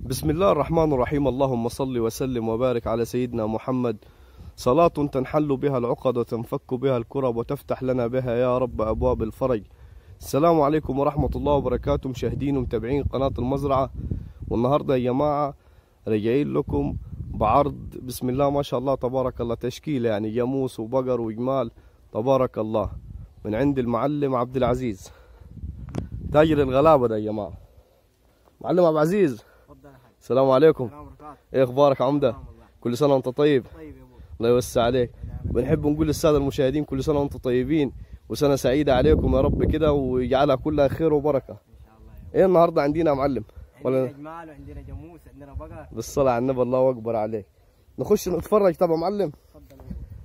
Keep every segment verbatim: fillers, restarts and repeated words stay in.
بسم الله الرحمن الرحيم. اللهم صل وسلم وبارك على سيدنا محمد، صلاة تنحل بها العقد وتنفك بها الكرب وتفتح لنا بها يا رب أبواب الفرج. السلام عليكم ورحمة الله وبركاته، مشاهدين ومتابعين قناة المزرعة. والنهاردة يا جماعة راجعين لكم بعرض بسم الله ما شاء الله تبارك الله، تشكيلة يعني جاموس وبقر وجمال تبارك الله من عند المعلم عبد العزيز تاجر الغلابة ده يا جماعة. معلم عبد العزيز، السلام عليكم. ايه اخبارك يا عمده؟ كل سنه وانت طيب. طيب يا ابوي. الله يوسع عليك. بنحب نقول للساده المشاهدين كل سنه وانتم طيبين وسنه سعيده عليكم يا رب كده ويجعلها كلها خير وبركه ان شاء الله. ايه النهارده عندنا يا معلم؟ عندنا جمال وعندنا جاموس وعندنا بقر. بالصلاه على النبي، الله اكبر عليك. نخش نتفرج طبعا معلم. تفضل.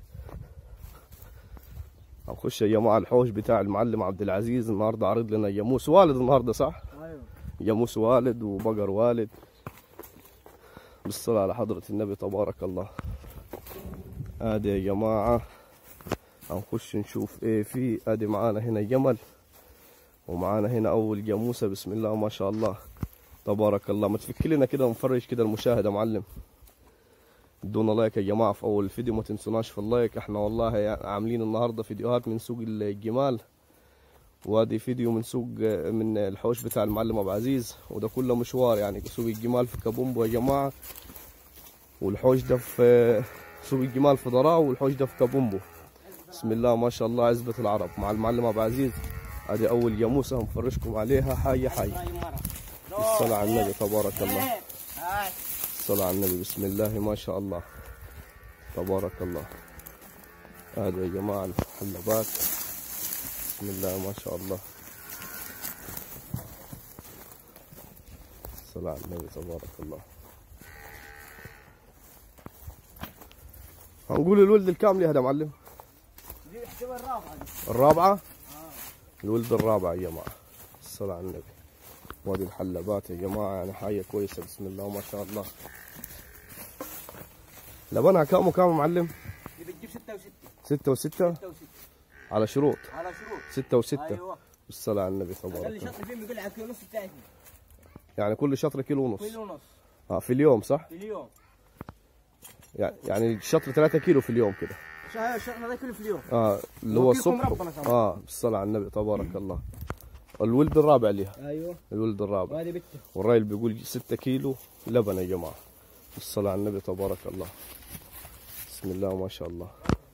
هنخش يا جماعه الحوش بتاع المعلم عبد العزيز. النهارده عارض لنا جاموس والد النهارده، صح؟ ايوه، جاموس والد وبقر والد. بالصلاة على حضرة النبي تبارك الله. ادي يا جماعة هنخش نشوف ايه في. ادي معانا هنا جمل ومعانا هنا اول جاموسة بسم الله ما شاء الله تبارك الله. ما تفك لنا كده ونفرج كده المشاهد يا معلم. ادونا لايك يا جماعة في اول الفيديو، ما تنسوناش في اللايك. احنا والله عاملين النهاردة فيديوهات من سوق الجمال، وادي فيديو من سوق من الحوش بتاع المعلم ابو عزيز، وده كله مشوار يعني سوق الجمال في كابومبو يا جماعه، والحوش ده في سوق الجمال في ضراو، والحوش ده في كابومبو. بسم الله ما شاء الله عزبة العرب مع المعلم ابو عزيز. ادي اول جاموسه هنفرجكم عليها حي حي. الصلاة على النبي تبارك الله. الصلاة على النبي بسم الله ما شاء الله تبارك الله. هذا يا جماعه الحلبات بسم الله ما شاء الله. الصلاة على النبي تبارك الله. هنقول الولد الكامل هذا معلم؟ دي احتمال الرابعة. الرابعة؟ اه الولد الرابعة يا جماعة. الصلاة على النبي. وادي الحلبات يا جماعة يعني حاجة كويسة بسم الله ما شاء الله. لبنها كام وكام معلم؟ دي بتجيب ستة وستة. ستة وستة؟ ستة وستة على شروط؟ على شروط. ستة وستة. ايوه. بالصلاة على النبي تبارك اقل الله. شطر فيهم بيقول لك كيلو ونص بتاعتنا. يعني كل شطر كيلو ونص؟ كيلو ونص. اه في اليوم صح؟ في اليوم. يعني يعني الشطر ثلاثة كيلو في اليوم كده. الشطر هذا كله في اليوم. اه اللي هو الصبح. ربنا اه بالصلاة على النبي تبارك الله. الولد الرابع ليها. ايوه الولد الرابع. وهذه بنته. والراجل بيقول ستة كيلو لبن يا جماعة. بالصلاة على النبي تبارك الله. بسم الله ما شاء الله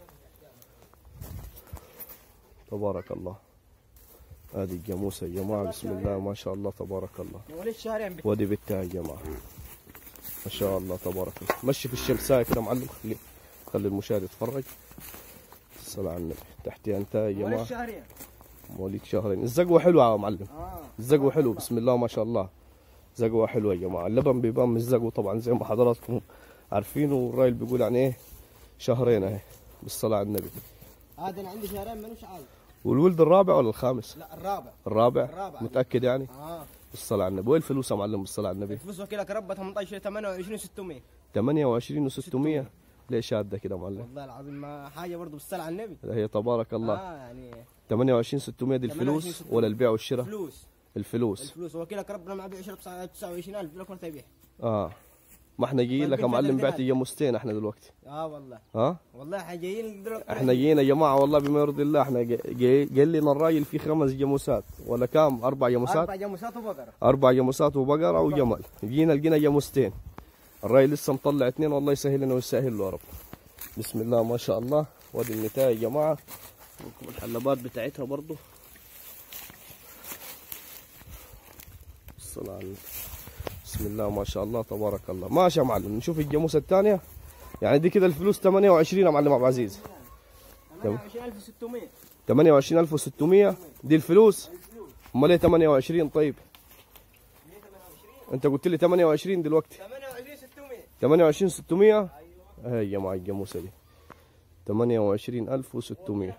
تبارك الله. هذه الجاموسة يا جماعة بسم الله ما شاء الله تبارك الله. ولد الشهر يعني. ودي بنتها يا جماعة ما شاء الله تبارك الله. مشي في الشمساية كده معلم، خلي خلي المشاهد يتفرج. الصلاة على النبي. تحتها انت يا جماعة. ولد الشهرين. مواليد شهرين. الزقوة حلوة يا معلم. اه الزقوة حلو بسم الله ما شاء الله. زقوة حلوة يا جماعة. اللبن بيبان من الزقوة طبعا زي ما حضراتكم عارفين، والراجل بيقول يعني ايه شهرين اهي. بالصلاة على النبي. هذا انا عندي شهرين ملوش عاوز. والولد الرابع ولا الخامس؟ لا الرابع. الرابع؟ الرابع. متأكد يعني؟ اه بالصلاة على النبي. وين الفلوس يا معلم بالصلاة على النبي؟ الفلوس وكيلك ربة ثمانية عشر ثمانية وعشرين وستمية. ثمانية وعشرين وستمية. ليش شادة كده معلم؟ والله العظيم ما حاجة برضه بالصلاة على النبي. هي تبارك الله. اه يعني ثمانية وعشرين ستمية دي الفلوس ولا البيع والشراء؟ فلوس. الفلوس. الفلوس وكيلك ربنا ما بيع شرب تسعة وعشرين ألف لك ولا تبيع. اه ما احنا جايين لك يا معلم بعت جاموستين احنا دلوقتي. اه والله. ها؟ والله احنا جايين دلوقتي. احنا جايين يا جماعه والله بما يرضي الله. احنا جاي قال لنا الراجل في خمس جاموسات ولا كام؟ اربع جاموسات؟ اربع جاموسات وبقرة. اربع جاموسات وبقره وجمل. جينا لقينا جاموستين. الراجل لسه مطلع اثنين والله يسهل لنا ويسهل له يا رب. بسم الله ما شاء الله. وادي النتاية يا جماعه. الحلبات بتاعتها برضه. الصلاة على النبي. بسم الله ما شاء الله تبارك الله. ماشي يا معلم. نشوف الجاموسه الثانيه. يعني دي كده الفلوس ثمانية وعشرين يا معلم عبد العزيز. ثمانية وعشرين ألف وستمية. ثمانية وعشرين ألف وستمية دي الفلوس. امال ايه ثمانية وعشرين؟ طيب انت قلت لي ثمانية وعشرين دلوقتي. ثمانية وعشرين ستمية. ثمانية وعشرين ستمية. ايوه هي يا معي الجاموسه دي ثمانية وعشرين ألف وستمية.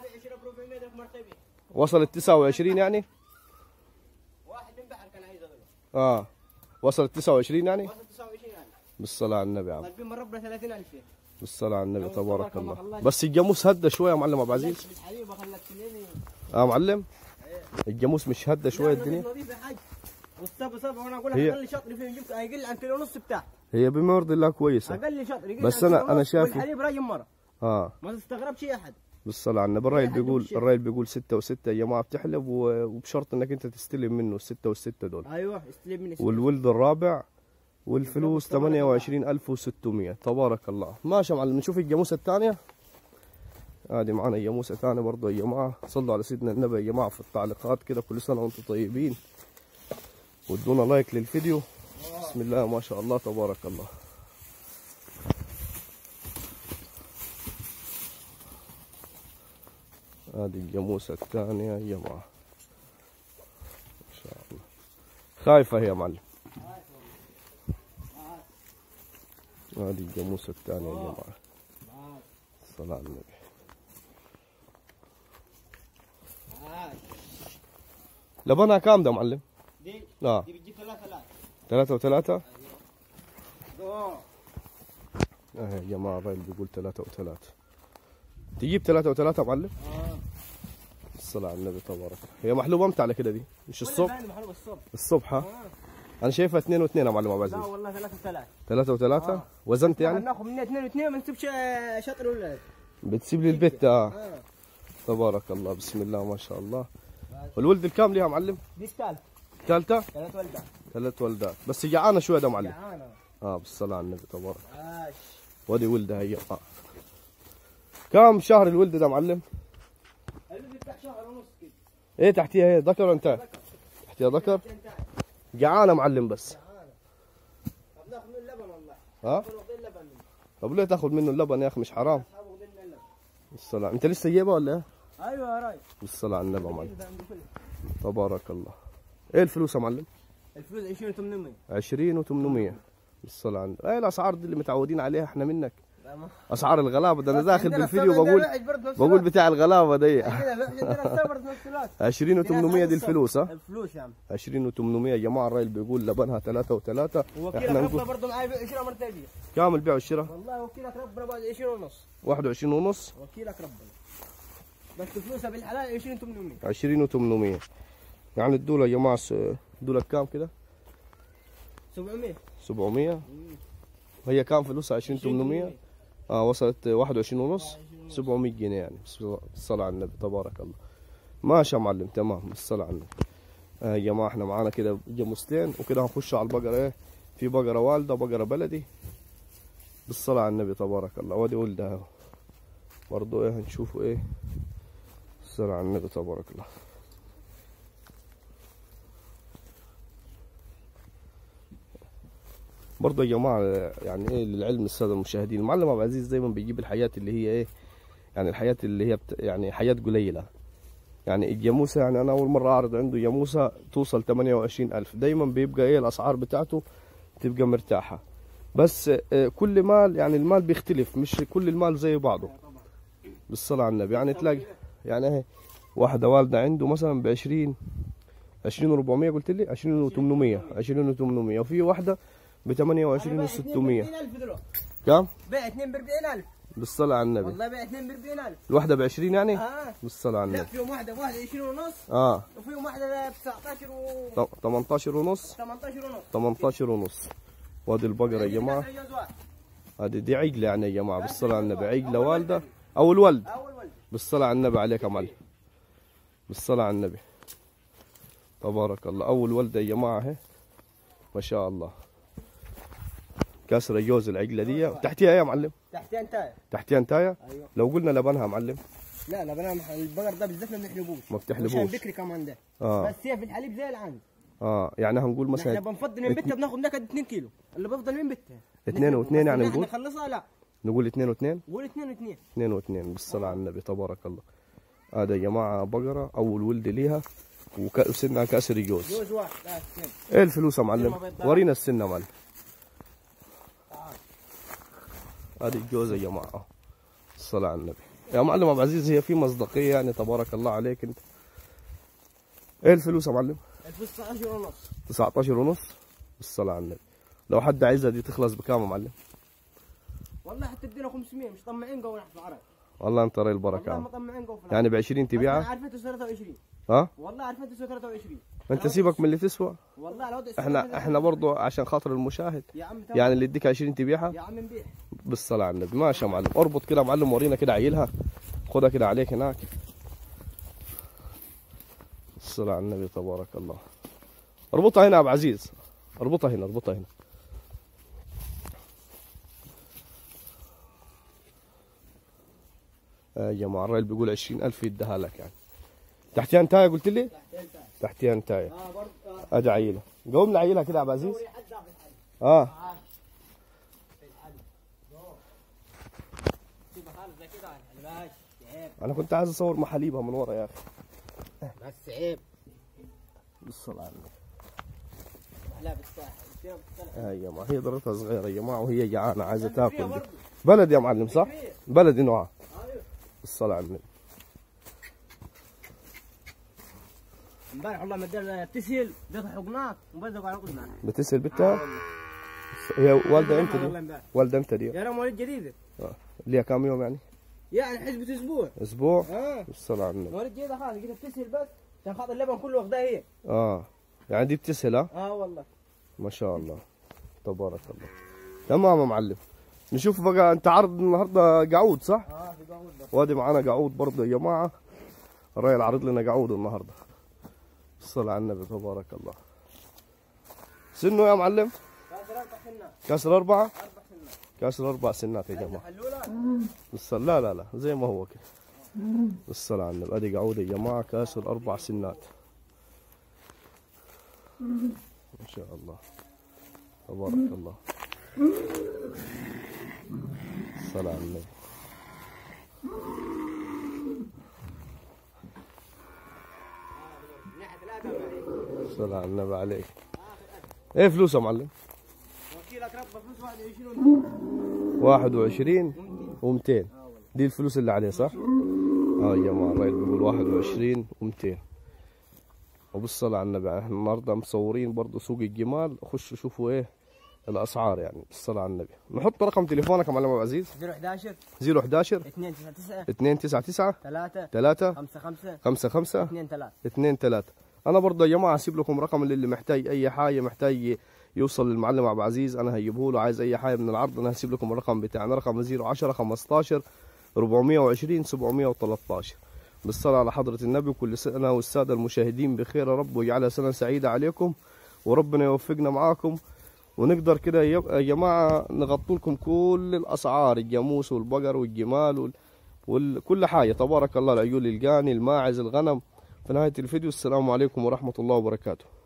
وصلت تسعة وعشرين يعني؟ واحد من بحر كان عايز اضربه. اه وصلت تسعة وعشرين يعني؟ وصلت تسعة وعشرين يعني. بالصلاة على النبي يا عم. طالبين من ربنا ثلاثين ألف. بالصلاة على النبي تبارك الله. بس الجاموس هدى شويه يا معلم عبد العزيز. بالحليب خلت سنيني. اه معلم الجاموس مش هدى شويه الدنيا؟ والسبع سبع وانا اقول لك هي- اقل شطر فيه جبت يقل عن كيلو ونص بتاع. هي بما يرضي الله كويسه. اقل شطر يقل بس عن أنا- كيلو أنا ونص، شايف- والحليب راجل مره اه ما تستغربش يا احد. بالصلاة على النبي. الراجل حد بيقول بالشيء. الراجل بيقول ستة وستة يا جماعة بتحلب و- وبشرط انك انت تستلم منه الستة والستة دول. ايوه استلم مني. والولد الرابع والفلوس ثمانية وعشرين ألف وستمية. تبارك الله. ماشي يا معلم. نشوف الجاموسة الثانية. ادي معانا جاموسة ثانية برضه يا جماعة. صلوا على سيدنا النبي يا جماعة في التعليقات كده. كل سنة وانتم طيبين. وادونا لايك للفيديو. بسم الله ما شاء الله تبارك الله. هذه الجاموسة الثانية يا جماعة. ما شاء الله. خايفة هي يا معلم. هذه الجاموسة الثانية يا جماعة. الصلاة على النبي. لبنها كام ده معلم؟ دي اه دي بتجيب ثلاثة ثلاثة. ثلاثة وثلاثة؟ اه اه يا جماعة الراجل بيقول ثلاثة وثلاثة. تجيب ثلاثة وثلاثة يا معلم؟ اه الصلاة على النبي تبارك. هي محلوبة امتى على كده دي؟ مش الصبح؟ محلوب الصبح. الصبح ها؟ آه. أنا شايفها اثنين واثنين يا معلم أبو لا عزيز. والله ثلاثة ثلاثة. ثلاثة وثلاثة؟ وزنت يعني؟ ناخذ منها اثنين واثنين ما نكتبش شطر ولا. بتسيب لي البت اه. اه تبارك الله. بسم الله ما شاء الله. والولد الكامل يا معلم؟ دي الثالثة. ثالثة؟ ثلاث ولدات. ثلاث ولدات بس جعانة شوية ده معلم. جعانة. اه بالصلاة على النبي تبارك. عاش. ودي ولدها هي. اه كم شهر الولد ده معلم؟ اللي بتاع شهر ونص كده. ايه تحتيها ايه ذكر ولا انثى؟ تحتيها ذكر؟ جعانة معلم بس. جعانة. طب ناخذ منه اللبن والله. ها؟ ناخذ اللبن منه. طب ليه تاخذ منه اللبن يا اخي مش حرام؟ اصحابه واخدين لنا اللبن. بالصلاة. انت لسه جايبها ولا ايه؟ ايوه يا راجل. بالصلاة على النبي يا معلم. ده عنده كله. تبارك الله. ايه الفلوس يا معلم؟ الفلوس عشرين وثمانمية. عشرين وثمانمية. بالصلاة على النبي. ايه الاسعار دي اللي متعودين عليها احنا منك. لا ما- اسعار الغلابة ده انا داخل عندنا بالفيديو السبع بقول دراعي برضه نفس بقول الوقت. بتاع الغلابة دي. عندنا عندنا السبع في نفس الوقت. عشرين وثمانمية دي الفلوس ها؟ الفلوس يا عم. عشرين وثمانمية يا جماعة. الراجل بيقول لبنها ثلاثة وثلاثة. وكيلك احنا ربنا نقول برضه معاي عشرين مرتين. كام البيع والشراء؟ والله وكيلك ربنا بعد عشرين ونص. واحد وعشرين ونص. وكيلك ربنا. بس فلوسها بالحلال عشرين وثمانمية. عشرين وثمانمية. يعني الدولة يا جماعة س- دولة كام كده؟ سبعمية. سبعمية. هي كام فلوسها؟ عشرين وثمانمية. اه وصلت واحد وعشرين ونص. سبعمية جنيه يعني. بالصلاة على النبي تبارك الله. ماشي يا معلم تمام. بالصلاة على النبي. آه يا جماعة احنا معانا كده جاموستين وكده هنخش على البقرة. ايه في بقرة والدة بقرة بلدي. بالصلاة على النبي تبارك الله. وادي ولدها اهو. برضه ايه هنشوفوا ايه. بالصلاة على النبي تبارك الله. برضه يا جماعة يعني ايه للعلم السادة المشاهدين. المعلم ابو عزيز دايما بيجيب الحياة اللي هي ايه يعني الحياة اللي هي بت... يعني حياة قليلة. يعني الجاموسة يعني انا اول مرة اعرض عنده جاموسة توصل ثمانية وعشرين ألف. دايما بيبقى ايه الاسعار بتاعته تبقى مرتاحة. بس اه كل مال يعني المال بيختلف مش كل المال زي بعضه. بالصلاة على النبي. يعني تلاقي يعني اهي واحدة والدة عنده مثلا ب عشرين عشرين وأربعمية قلت لي عشرين وثمانمية عشرين وثمانمية وفي واحدة ب ثمانية وعشرين وستمية. كم؟ بيع اثنين ب أربعين ألف. بالصلاة على النبي. والله بيع اثنين ب أربعين ألف. الواحدة ب عشرين يعني؟ اه بالصلاة على لا النبي. فيهم واحدة واحدة عشرين ونص. اه وفيهم واحدة ب تسعتاشر و ط- ثمانية عشر ونص. ثمانتاشر ونص. ثمانية عشر ونص. وادي البقرة يا جماعة. هذه دي عجلة يعني يا جماعة. بالصلاة على النبي. عجلة والدة أو الولد. أول ولد. بالصلاة على النبي عليك يا معلم. بالصلاة على النبي. تبارك الله. أول ولدة يا جماعة اهي. ما شاء الله. كسرة جوز العجلة دي. تحتيها إيه يا معلم؟ تحتها انتايه. تحتيها انتاية؟ ايوه. لو قلنا لبنها يا معلم. لا لا بنام البقر ده بالذات ما بنحلبوش. ما بتحلبوش. عشان بكري كمان ده. اه بس هي في الحليب زي العند. اه يعني هنقول احنا مثلا بنفضل من بتها بناخذ نكد اثنين كيلو. اللي بفضل من بتها. اثنين واثنين يعني نقول؟ نخلصها لا. نقول اثنين واثنين؟ قول اثنين واثنين. اثنين واثنين. بالصلاة على النبي تبارك الله. هذا يا جماعة بقرة أول ولد ليها وك- وسنها كسر جوز. جوز واحد لا اثنين. ايه الفلوس يا معلم؟ ورينا السن يا معلم. هذه الجوزة يا جماعة. آه. الصلاة على النبي. يا معلم ابو عزيز هي في مصداقية يعني تبارك الله عليك انت. ايه الفلوس يا معلم؟ الفلوس تسعتاشر ونص. تسعة عشر ونص. بالصلاة على النبي. لو حد عايزها دي تخلص بكام يا معلم؟ والله حتى ادينا خمسمية مش طماعين جو نحن في العرب. والله انت راي والله البركة. ما طماعين جو في العرب. يعني ب عشرين انا تبيعها؟ عرفت ثلاثة وعشرين. ها؟ والله عرفت ثلاثة وعشرين. انت سيبك من اللي تسوى. والله لو احنا احنا برضو عشان خاطر المشاهد يا عم تمام. يعني اللي يديك عشرين تبيعها يا عم نبيع. بالصلاة على النبي. ماشي يا معلم، اربط كده يا معلم، ورينا كده عيلها، خدها كده عليك هناك. الصلاة على النبي تبارك الله. اربطها هنا يا ابو عزيز، اربطها هنا، اربطها هنا. يا جماعة الراجل بيقول عشرين ألف يديها لك يعني. تحتيها انتايه قلت لي؟ تحتيها انتايه. اه برضه ادي عيلة، قوم لي عيلها كده يا ابو عزيز. اه انا كنت عايز اصور محاليبها من ورا يا اخي. بس عيب. بالصلاة على النبي. لا بالساحل. اه يا جماعة هي ضرتها صغيرة يا جماعة وهي جعانة عايزة تاكل دي. بلد يا معلم صح؟ بلدي نوعها. بالصلاة على النبي. امبارح والله مدينا تسهل ذبح حقنات وبزقوا على قدنا. بتسهل بنتها؟ هي والدة امتى دي؟ والدة امتى دي؟ يا رب مواليد جديدة. اه ليها كام يوم يعني؟ يعني حسبة اسبوع. اسبوع؟ اه بالصلاة على النبي. مواليد جديدة خالص، لقيتها بتسهل بس عشان خاطر اللبن كله واخداه هي. اه يعني دي بتسهل ها؟ اه والله. ما شاء الله تبارك الله. تمام يا معلم. نشوف بقى انت عرض النهارده قعود صح؟ اه في قعود بس. وادي معانا قعود برضه يا جماعه. الراجل عارض لنا قعود النهارده. الصلاة على النبي تبارك الله. سنه يا معلم؟ كاسر اربع سنات. كاسر أربعة؟ اربع سنات. كاسر أربع سنات يا جماعة. حلولة؟ بالصلاة لا لا لا زي ما هو كده. بالصلاة على النبي. ادي قعود يا جماعة كاسر أربع سنات. ما شاء الله تبارك الله. الصلاة على النبي. الصلاة على النبي عليك. ايه فلوسه يا معلم؟ وكيلك ربك فلوس واحد وعشرين واحد وعشرين ومئتين. دي الفلوس اللي عليه صح؟ اه يا جماعة الراجل بيقول واحد وعشرين ومئتين. وبالصلاة على النبي احنا النهارده مصورين برضه سوق الجمال، خشوا شوفوا ايه الاسعار يعني. بالصلاة على النبي. نحط رقم تليفونك يا معلم ابو عزيز. صفر واحد واحد صفر واحد واحد اثنين تسعة تسعة اثنين تسعة تسعة ثلاثة ثلاثة خمسة خمسة خمسة خمسة اثنين ثلاثة اثنين ثلاثة. انا برضه يا جماعه هسيب لكم رقم اللي محتاج اي حاجه، محتاج يوصل للمعلم عبد العزيز انا هجيبه له. عايز اي حاجه من العرض انا هسيب لكم الرقم بتاعنا، رقم صفر عشرة خمستاشر أربعمية وعشرين سبعمية وتلتاشر. بالصلاه على حضره النبي. كل سنه والساده المشاهدين بخير يا رب، ويجعلها سنه سعيده عليكم، وربنا يوفقنا معاكم ونقدر كده يا جماعه نغطي لكم كل الاسعار، الجاموس والبقر والجمال وال... وكل حاجه تبارك الله، العيول، الجاني، الماعز، الغنم. في نهايه الفيديو السلام عليكم ورحمه الله وبركاته.